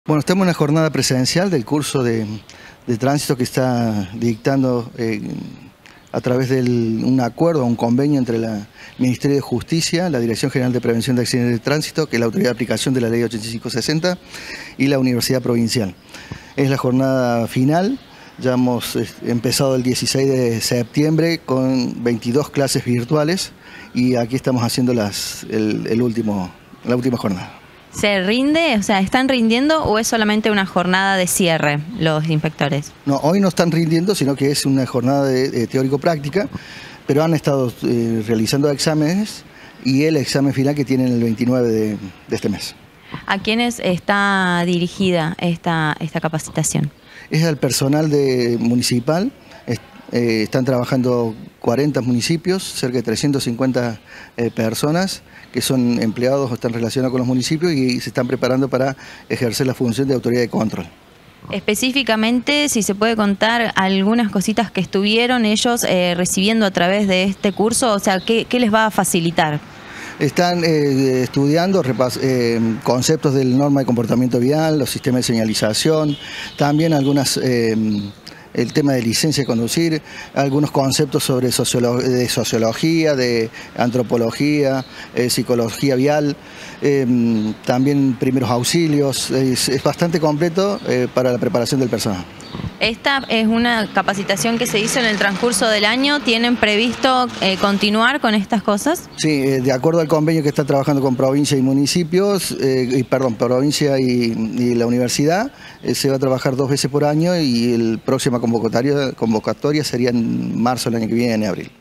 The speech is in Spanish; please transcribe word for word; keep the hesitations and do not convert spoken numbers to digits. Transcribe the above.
Bueno, estamos en una jornada presencial del curso de, de tránsito que está dictando eh, a través de un acuerdo, un convenio entre la, el Ministerio de Justicia, la Dirección General de Prevención de Accidentes de Tránsito, que es la autoridad de aplicación de la Ley ochenta y cinco sesenta, y la Universidad Provincial. Es la jornada final. Ya hemos empezado el dieciséis de septiembre con veintidós clases virtuales y aquí estamos haciendo las, el, el último, la última jornada. ¿Se rinde? O sea, ¿están rindiendo o es solamente una jornada de cierre los inspectores? No, hoy no están rindiendo, sino que es una jornada de, de teórico-práctica, pero han estado eh, realizando exámenes y el examen final que tienen el veintinueve de, de este mes. ¿A quiénes está dirigida esta, esta capacitación? Es al personal de, municipal. Eh, están trabajando cuarenta municipios, cerca de trescientas cincuenta eh, personas que son empleados o están relacionados con los municipios y se están preparando para ejercer la función de autoridad de control. Específicamente, si se puede contar algunas cositas que estuvieron ellos eh, recibiendo a través de este curso, o sea, ¿qué, qué les va a facilitar? Están eh, estudiando repas, eh, conceptos del norma de comportamiento vial, los sistemas de señalización, también algunas... Eh, el tema de licencia de conducir, algunos conceptos sobre sociolo de sociología, de antropología, eh, psicología vial, eh, también primeros auxilios. Es, es bastante completo eh, para la preparación del personal. Esta es una capacitación que se hizo en el transcurso del año. ¿Tienen previsto eh, continuar con estas cosas? Sí, eh, de acuerdo al convenio que está trabajando con provincia y municipios, eh, y, perdón, provincia y, y la universidad, eh, se va a trabajar dos veces por año y el próxima convocatoria, convocatoria sería en marzo del año que viene, en abril.